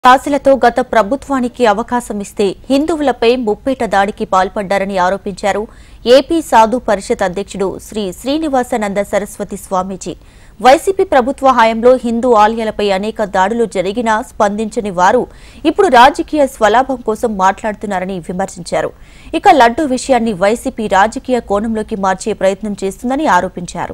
ఆశలతో గత ప్రభుత్వానికి అవకాశం ఇస్తే హిందువులపై ముప్పేట దాడికి పాల్పడ్డారని ఆరోపించారు ఏపీ సాధు పరిషత్ అధ్యక్షుడు శ్రీ శ్రీనివాసానంద సరస్వతి స్వామీజీ. వైసీపీ ప్రభుత్వ హయాంలో హిందూ ఆలయాలపై అనేక దాడులు జరిగినా స్పందించని వారు ఇప్పుడు రాజకీయ స్వలాభం కోసం మాట్లాడుతున్నారని విమర్శించారు. ఇక లడ్డూ విషయాన్ని వైసీపీ రాజకీయ కోణంలోకి మార్చే ప్రయత్నం చేస్తుందని ఆరోపించారు.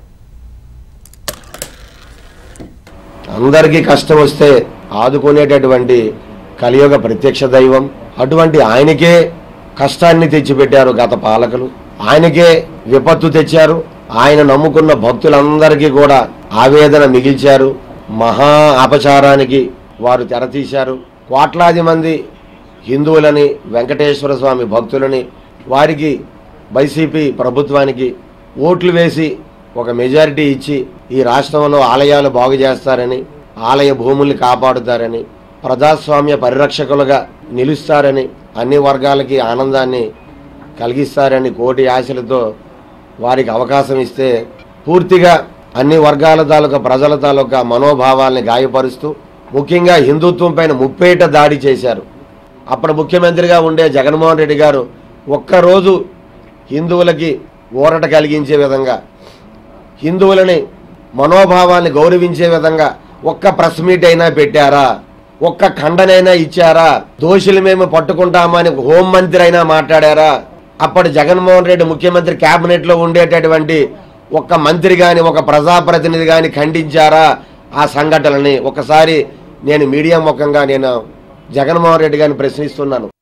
అందరికీ కష్టం వస్తే ఆదుకునేటటువంటి కలియుగ ప్రత్యక్ష దైవం. అటువంటి ఆయనకే కష్టాన్ని తెచ్చిపెట్టారు గత పాలకులు. ఆయనకే విపత్తు తెచ్చారు. ఆయన నమ్ముకున్న భక్తులందరికీ కూడా ఆవేదన మిగిల్చారు. మహా అపచారానికి వారు తెరతీశారు. కోట్లాది మంది హిందువులని, వెంకటేశ్వర స్వామి భక్తులని, వారికి వైసీపీ ప్రభుత్వానికి ఓట్లు వేసి ఒక మెజారిటీ ఇచ్చి ఈ రాష్ట్రంలో ఆలయాలు బాగు చేస్తారని, ఆలయ భూముల్ని కాపాడుతారని, ప్రజాస్వామ్య పరిరక్షకులుగా నిలుస్తారని, అన్ని వర్గాలకి ఆనందాన్ని కలిగిస్తారని కోటి ఆశలతో వారికి అవకాశం ఇస్తే పూర్తిగా అన్ని వర్గాల తాలూకా ప్రజల తాలూకా మనోభావాల్ని గాయపరుస్తూ ముఖ్యంగా హిందుత్వం పైన ముప్పేట దాడి చేశారు. అప్పుడు ముఖ్యమంత్రిగా ఉండే జగన్మోహన్ రెడ్డి గారు ఒక్కరోజు హిందువులకి ఊరట కలిగించే విధంగా, హిందువులని మనోభావాన్ని గౌరవించే విధంగా ఒక్క ప్రెస్ మీట్ అయినా పెట్టారా? ఒక్క ఖండనైనా ఇచ్చారా? దోషులు మేము పట్టుకుంటామని హోంమంత్రి అయినా మాట్లాడారా? అప్పటి జగన్మోహన్ రెడ్డి ముఖ్యమంత్రి క్యాబినెట్లో ఉండేటటువంటి ఒక్క మంత్రి కానీ, ఒక ప్రజాప్రతినిధి కానీ ఖండించారా ఆ సంఘటనలని? ఒకసారి నేను మీడియా ముఖంగా నేను జగన్మోహన్ రెడ్డి గారిని ప్రశ్నిస్తున్నాను.